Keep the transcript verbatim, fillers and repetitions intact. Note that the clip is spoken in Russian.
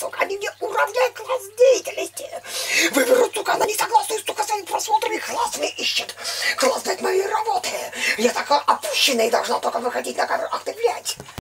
сука, они мне уравняют класс деятельности. Выберут, сука, она не согласна, сука, своими просмотрами класс мне ищет. Класс знает моей работы. Я такая опущенная и должна только выходить на камеру. Ах ты, блядь.